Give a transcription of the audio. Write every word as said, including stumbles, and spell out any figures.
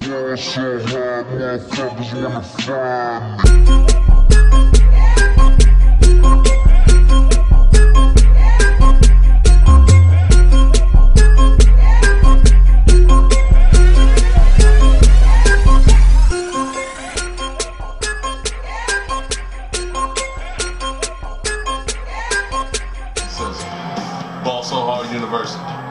Ball so hard, motherfuckers wanna find me. T-Sizzle. Ball so hard, University.